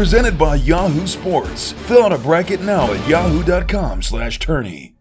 Presented by Yahoo Sports. Fill out a bracket now at yahoo.com/tourney.